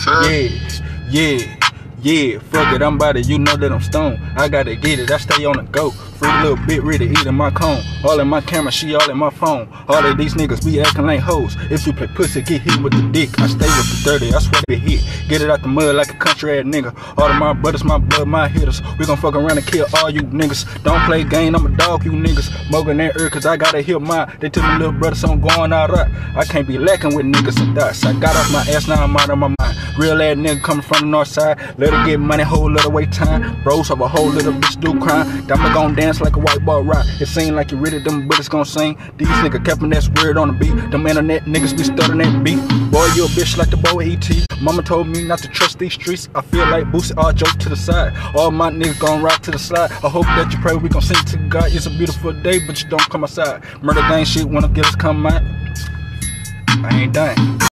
Yeah, fuck it, I'm about it, you know that I'm stoned. I gotta get it, I stay on the go. Free little bit, ready to eat in my cone. All in my camera, she all in my phone. All of these niggas be acting like hoes. If you play pussy, get hit with the dick. I stay with the 30, I swear to hit. Get it out the mud like a country ass nigga. All of my brothers, my blood, my hitters. We gon' fuck around and kill all you niggas. Don't play game, I'm a dog, you niggas. Smoking that earth, cause I gotta hit mine. They tell me little brother, so I'm going out right. I can't be lacking with niggas and dots. I got off my ass, now I'm out of my mind. Real ass nigga coming from the north side. Let her get money, whole little wait time. Bros of a whole little bitch do crime. Diamond gon' dance like a white ball rock. It seem like you ready, them bullets gon' sing. These niggas capping that's weird on the beat. Them internet niggas be stuttering that beat. Boy, you a bitch like the boy E.T. Mama told me not to trust these streets. I feel like Boosie, all joke to the side. All my niggas gon' rock to the slide. I hope that you pray we gon' sing to God. It's a beautiful day, but you don't come outside. Murder gang shit, wanna get us come out. I ain't dying.